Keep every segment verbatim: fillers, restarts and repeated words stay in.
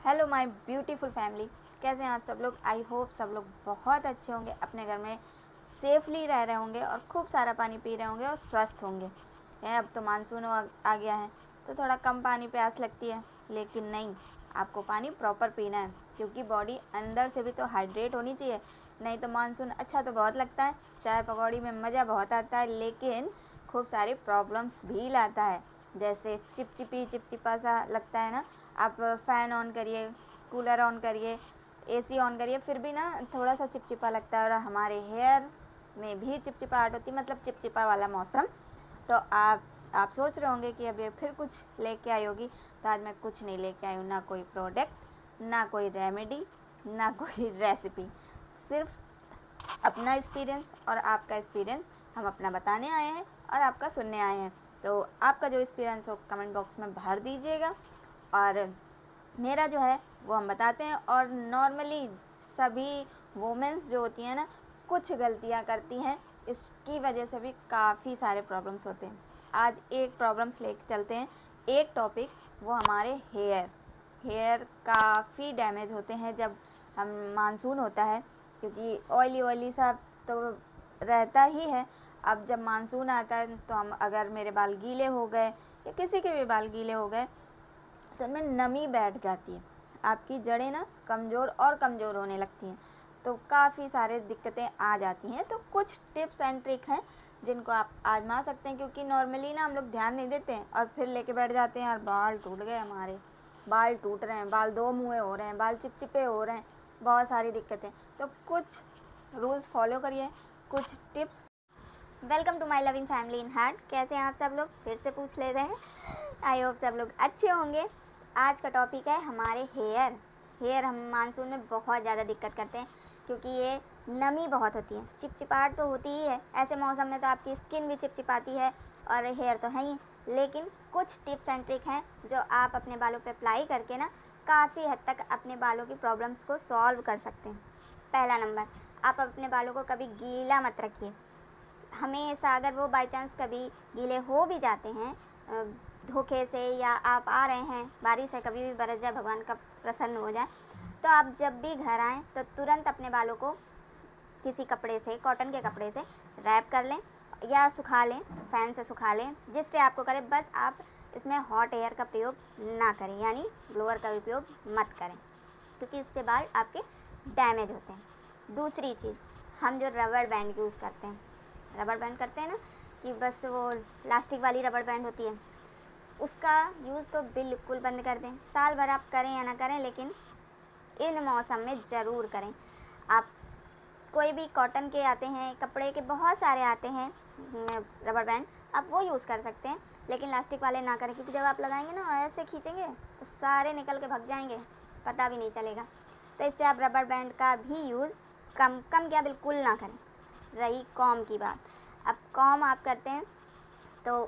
Hello my beautiful family, कैसे हैं आप सब लोग। आई होप सब लोग बहुत अच्छे होंगे, अपने घर में सेफली रह रहे होंगे और खूब सारा पानी पी रहे होंगे और स्वस्थ होंगे। अब तो मानसून आ, आ गया है तो थोड़ा कम पानी प्यास लगती है, लेकिन नहीं, आपको पानी प्रॉपर पीना है क्योंकि बॉडी अंदर से भी तो हाइड्रेट होनी चाहिए। नहीं तो मानसून अच्छा तो बहुत लगता है, चाय पकौड़ी में मज़ा बहुत आता है, लेकिन खूब सारी प्रॉब्लम्स भी लाता है। जैसे चिपचिपी चिपचिपा सा लगता है ना। आप फ़ैन ऑन करिए, कूलर ऑन करिए, एसी ऑन करिए, फिर भी ना थोड़ा सा चिपचिपा लगता है और हमारे हेयर में भी चिपचिपाहट होती है, मतलब चिपचिपा वाला मौसम। तो आप आप सोच रहे होंगे कि अभी फिर कुछ लेके आई होगी, तो आज मैं कुछ नहीं लेके आई हूँ, ना कोई प्रोडक्ट, ना कोई रेमेडी, ना कोई रेसिपी। सिर्फ अपना एक्सपीरियंस और आपका एक्सपीरियंस हम अपना बताने आए हैं और आपका सुनने आए हैं। तो आपका जो एक्सपीरियंस हो कमेंट बॉक्स में भर दीजिएगा और मेरा जो है वो हम बताते हैं। और नॉर्मली सभी वुमेंस जो होती हैं ना, कुछ गलतियां करती हैं, इसकी वजह से भी काफ़ी सारे प्रॉब्लम्स होते हैं। आज एक प्रॉब्लम्स लेके चलते हैं, एक टॉपिक, वो हमारे हेयर हेयर काफ़ी डैमेज होते हैं जब हम मानसून होता है, क्योंकि ऑयली ऑयली सा तो रहता ही है। अब जब मानसून आता है तो हम, अगर मेरे बाल गीले हो गए या किसी के भी बाल गीले हो गए तो उनमें नमी बैठ जाती है, आपकी जड़ें ना कमज़ोर और कमज़ोर होने लगती हैं, तो काफ़ी सारे दिक्कतें आ जाती हैं। तो कुछ टिप्स एंड ट्रिक हैं जिनको आप आजमा सकते हैं, क्योंकि नॉर्मली ना हम लोग ध्यान नहीं देते हैं और फिर लेके बैठ जाते हैं, यार बाल टूट गए, हमारे बाल टूट रहे हैं, बाल दो मुँहे हो रहे हैं, बाल चिपचिपे हो रहे हैं, बहुत सारी दिक्कतें। तो कुछ रूल्स फॉलो करिए, कुछ tips. Welcome to my loving family in heart. कैसे हैं आप सब लोग, फिर से पूछ ले रहे हैं। आई होप सब लोग अच्छे होंगे। आज का टॉपिक है हमारे हेयर हेयर हम मानसून में बहुत ज़्यादा दिक्कत करते हैं, क्योंकि ये नमी बहुत होती है, चिपचिपाहट तो होती ही है। ऐसे मौसम में तो आपकी स्किन भी चिपचिपाती है और हेयर तो है ही। लेकिन कुछ टिप्स एंड ट्रिक हैं जो आप अपने बालों पे अप्लाई करके ना काफ़ी हद तक अपने बालों की प्रॉब्लम्स को सॉल्व कर सकते हैं। पहला नंबर, आप अपने बालों को कभी गीला मत रखिए हमेशा। अगर वो बाई चांस कभी गीले हो भी जाते हैं धोखे से, या आप आ रहे हैं, बारिश है, कभी भी बरस जाए, भगवान का प्रसन्न हो जाए, तो आप जब भी घर आएँ तो तुरंत अपने बालों को किसी कपड़े से, कॉटन के कपड़े से रैप कर लें या सुखा लें, फ़ैन से सुखा लें, जिससे आपको करे। बस आप इसमें हॉट एयर का प्रयोग ना करें, यानी ब्लोअर का उपयोग मत करें, क्योंकि इससे बाल आपके डैमेज होते हैं। दूसरी चीज़, हम जो रबड़ बैंड यूज़ करते हैं रबड़ बैंड करते हैं ना, कि बस वो प्लास्टिक वाली रबड़ बैंड होती है, उसका यूज़ तो बिल्कुल बंद कर दें। साल भर आप करें या ना करें, लेकिन इन मौसम में ज़रूर करें। आप कोई भी कॉटन के आते हैं, कपड़े के बहुत सारे आते हैं रबड़ बैंड, आप वो यूज़ कर सकते हैं, लेकिन प्लास्टिक वाले ना करें, क्योंकि जब आप लगाएंगे ना ऐसे खींचेंगे तो सारे निकल के भाग जाएंगे, पता भी नहीं चलेगा। तो इससे आप रबड़ बैंड का भी यूज़ कम कम क्या बिल्कुल ना करें। रही कॉम की बात, अब कॉम आप करते हैं तो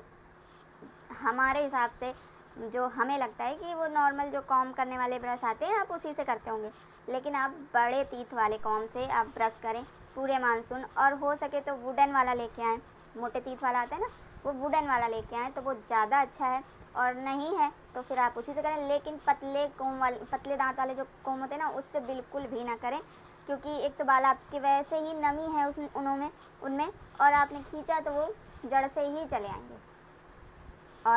हमारे हिसाब से जो हमें लगता है कि वो नॉर्मल जो कॉम करने वाले ब्रश आते हैं आप उसी से करते होंगे, लेकिन आप बड़े टीथ वाले कॉम से आप ब्रश करें पूरे मानसून। और हो सके तो वुडन वाला लेके आएँ, मोटे टीथ वाला आता है ना, वो वुडन वाला लेके आएँ तो वो ज़्यादा अच्छा है। और नहीं है तो फिर आप उसी से करें, लेकिन पतले कोम वाले, पतले दांत वाले जो कोम होते हैं ना, उससे बिल्कुल भी ना करें, क्योंकि एक तो बाल आपके वैसे ही नमी है उस उनमें उनमें और आपने खींचा तो वो जड़ से ही चले आएंगे। और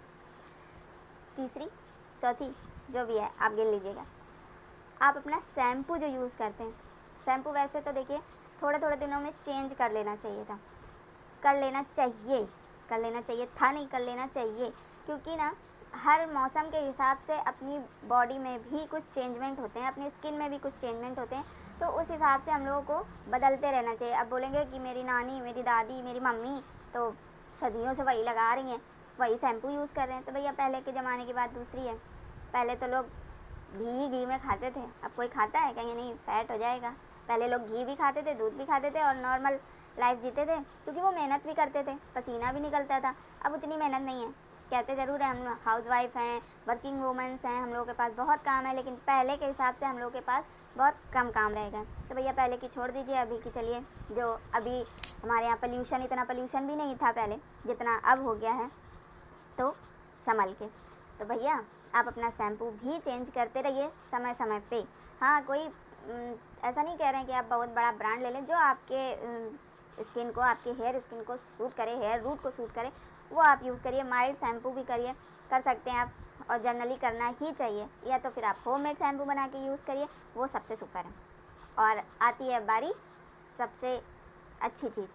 तीसरी चौथी जो भी है आप गिन लीजिएगा, आप अपना शैम्पू जो यूज़ करते हैं, शैम्पू वैसे तो देखिए थोड़े थोड़े दिनों में चेंज कर लेना चाहिए था कर लेना चाहिए कर लेना चाहिए था नहीं कर लेना चाहिए, क्योंकि ना हर मौसम के हिसाब से अपनी बॉडी में भी कुछ चेंजमेंट होते हैं, अपनी स्किन में भी कुछ चेंजमेंट होते हैं, तो उस हिसाब से हम लोगों को बदलते रहना चाहिए। अब बोलेंगे कि मेरी नानी, मेरी दादी, मेरी मम्मी तो सदियों से वही लगा रही हैं, वही शैम्पू यूज़ कर रहे हैं, तो भैया पहले के ज़माने की बात दूसरी है। पहले तो लोग घी घी में खाते थे, अब कोई खाता है? कहेंगे नहीं, फैट हो जाएगा। पहले लोग घी भी खाते थे, दूध भी खाते थे और नॉर्मल लाइफ जीते थे, क्योंकि वो मेहनत भी करते थे, पसीना भी निकलता था। अब उतनी मेहनत नहीं है, कहते ज़रूर है हम हाउस वाइफ हैं, वर्किंग वूमेंस हैं, हम लोगों के पास बहुत काम है, लेकिन पहले के हिसाब से हम लोगों के पास बहुत कम काम रहेगा। तो भैया पहले की छोड़ दीजिए, अभी की चलिए। जो अभी हमारे यहाँ पोल्यूशन, इतना पोल्यूशन भी नहीं था पहले जितना अब हो गया है, तो संभल के। तो भैया आप अपना शैम्पू भी चेंज करते रहिए समय समय पे। हाँ, कोई ऐसा नहीं कह रहे हैं कि आप बहुत बड़ा ब्रांड ले लें, जो आपके स्किन को, आपके हेयर स्किन को सूट करे, हेयर रूट को सूट करे, वो आप यूज़ करिए। माइल्ड शैम्पू भी करिए, कर सकते हैं आप, और जनरली करना ही चाहिए। या तो फिर आप होममेड शैम्पू बना के यूज़ करिए, वो सबसे सुपर है। और आती है बारी सबसे अच्छी चीज़,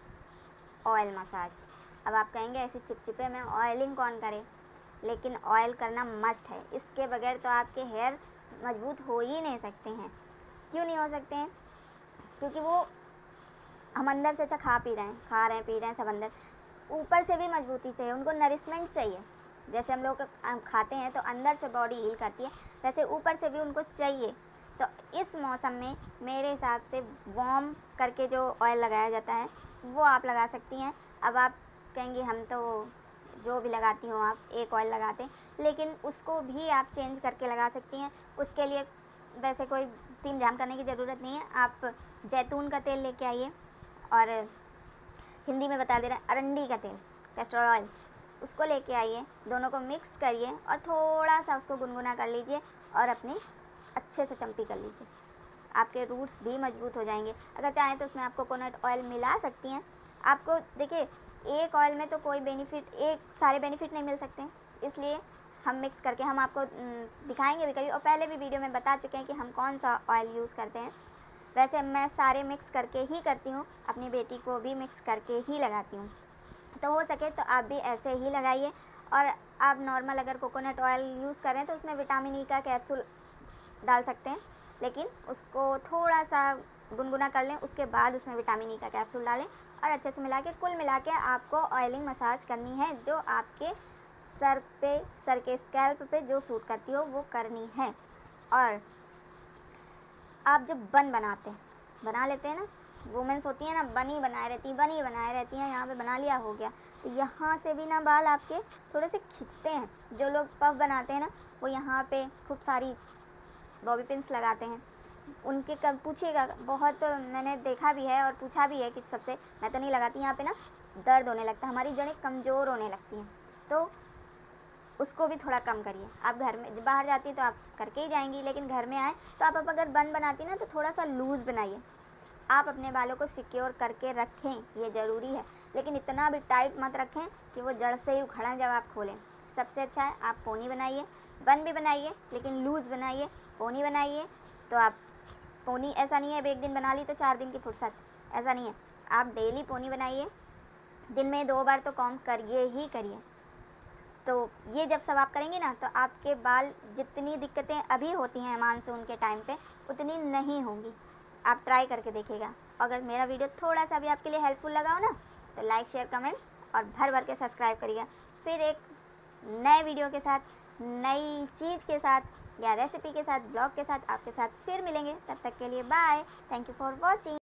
ऑयल मसाज। अब आप कहेंगे ऐसे चिपचिपे में ऑयलिंग कौन करे, लेकिन ऑयल करना मस्ट है। इसके बगैर तो आपके हेयर मजबूत हो ही नहीं सकते हैं। क्यों नहीं हो सकते हैं? क्योंकि वो हम अंदर से अच्छा खा पी रहे हैं, खा रहे हैं पी रहे हैं सब अंदर, ऊपर से भी मजबूती चाहिए, उनको नरिशमेंट चाहिए। जैसे हम लोग खाते हैं तो अंदर से बॉडी हील करती है, वैसे ऊपर से भी उनको चाहिए। तो इस मौसम में मेरे हिसाब से वार्म करके जो ऑयल लगाया जाता है वो आप लगा सकती हैं। अब आप कहेंगी हम तो जो भी लगाती हो आप एक ऑयल लगाते हैं, लेकिन उसको भी आप चेंज करके लगा सकती हैं। उसके लिए वैसे कोई तीन जाम करने की ज़रूरत नहीं है। आप जैतून का तेल लेके आइए, और हिंदी में बता दे रहे हैं अरंडी का तेल, कैस्टर ऑयल, उसको लेके आइए, दोनों को मिक्स करिए और थोड़ा सा उसको गुनगुना कर लीजिए और अपनी अच्छे से चम्पी कर लीजिए। आपके रूट्स भी मजबूत हो जाएंगे। अगर चाहें तो उसमें आप कोकोनट ऑयल मिला सकती हैं। आपको देखिए, एक ऑयल में तो कोई बेनिफिट, एक सारे बेनिफिट नहीं मिल सकते, इसलिए हम मिक्स करके हम आपको दिखाएंगे भी कभी, और पहले भी वीडियो में बता चुके हैं कि हम कौन सा ऑयल यूज़ करते हैं। वैसे मैं सारे मिक्स करके ही करती हूँ, अपनी बेटी को भी मिक्स करके ही लगाती हूँ। तो हो सके तो आप भी ऐसे ही लगाइए। और आप नॉर्मल अगर कोकोनट ऑयल यूज़ करें तो उसमें विटामिन ई का कैप्सूल डाल सकते हैं, लेकिन उसको थोड़ा सा गुनगुना कर लें, उसके बाद उसमें विटामिन ई का कैप्सूल डालें और अच्छे से मिला के, कुल मिला के आपको ऑयलिंग मसाज करनी है, जो आपके सर पे, सर के स्कैल्प पे जो सूट करती हो वो करनी है। और आप जब बन बनाते हैं, बना लेते हैं ना, वुमेन्स होती हैं ना, बनी बनाए रहती हैं, बनी बनाए रहती हैं, यहाँ पे बना लिया हो गया, तो यहाँ से भी ना बाल आपके थोड़े से खिंचते हैं। जो लोग पफ बनाते हैं ना, वो यहाँ पे खूब सारी बॉबी पिन्स लगाते हैं। उनके कब पूछिएगा, बहुत मैंने देखा भी है और पूछा भी है कि सबसे, मैं तो नहीं लगाती, यहाँ पे ना दर्द होने लगता है, हमारी जड़ें कमज़ोर होने लगती हैं, तो उसको भी थोड़ा कम करिए। आप घर में, बाहर जाती हैं तो आप करके ही जाएंगी, लेकिन घर में आए तो आप अगर बन बनाती ना तो थोड़ा सा लूज़ बनाइए। आप अपने बालों को सिक्योर करके रखें, ये ज़रूरी है, लेकिन इतना भी टाइट मत रखें कि वो जड़ से ही उखड़ें जब आप खोलें। सबसे अच्छा है आप पोनी बनाइए, बन भी बनाइए लेकिन लूज़ बनाइए। पोनी बनाइए तो आप, पोनी ऐसा नहीं है अब एक दिन बना ली तो चार दिन की फुर्सत, ऐसा नहीं है। आप डेली पोनी बनाइए, दिन में दो बार तो कॉम्ब करिए ही करिए। तो ये जब सब आप करेंगे ना, तो आपके बाल, जितनी दिक्कतें अभी होती हैं मानसून के टाइम पे, उतनी नहीं होंगी। आप ट्राई करके देखिएगा। अगर मेरा वीडियो थोड़ा सा भी आपके लिए हेल्पफुल लगा हो ना, तो लाइक, शेयर, कमेंट और भर भर के सब्सक्राइब करिएगा। फिर एक नए वीडियो के साथ, नई चीज़ के साथ, या रेसिपी के साथ, ब्लॉग के साथ आपके साथ फिर मिलेंगे। तब तक के लिए bye. Thank you for watching.